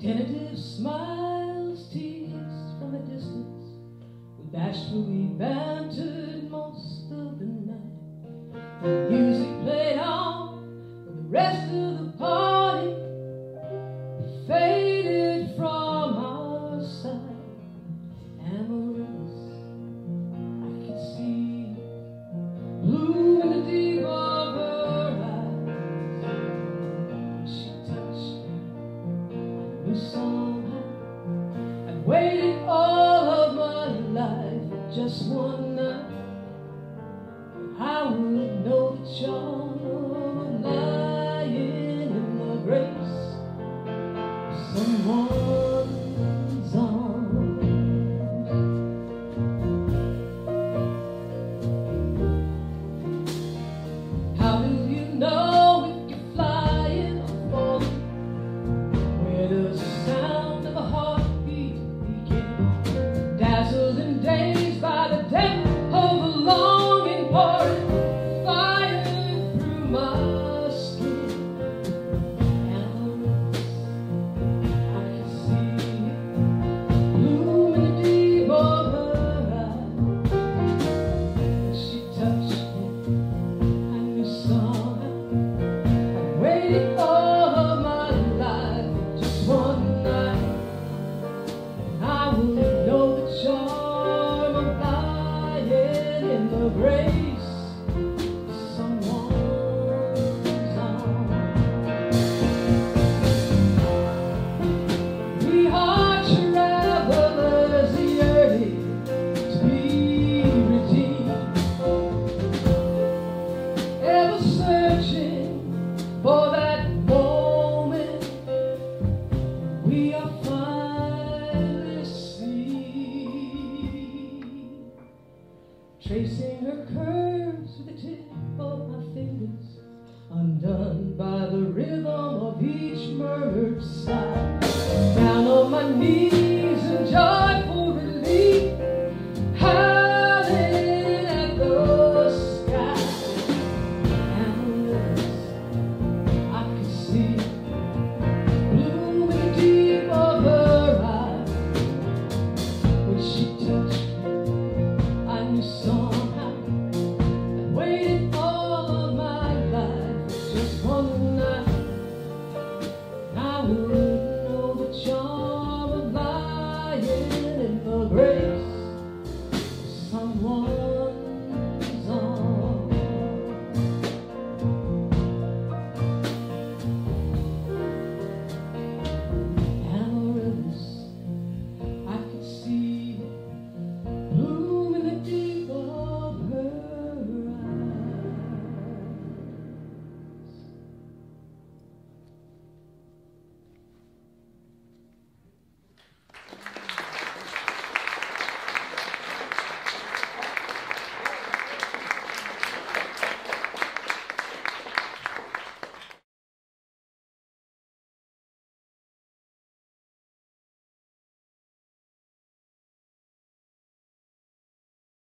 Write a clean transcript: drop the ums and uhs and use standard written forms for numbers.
Tentative smiles teased from a distance. We bashfully bantered most of the night. The music played on for the rest of the party. Faded from our side. Amaryllis, I could see blue in the deep of her eyes. She touched me, I knew somehow I'd waited all of my life for just one night. I would know the charm of lying in the grace of someone's arms. How do you know if you're flying or falling? Where does the sound of a heartbeat begin? Dazzled and dazed by the depth of a longing pouring fire through my skin. Amaryllis, I can see it, bloom in the deep of her eyes. When she touched me, I knew somehow I'd waited all of my life for just one night. I would know the charm of lying in the grace of someone's arms. We are travelers yearning to be redeemed, ever searching for that moment we are finally seen. Tracing her curves with the tip of my fingers, undone by the rhythm of each murmured sigh. Down on my knees and joy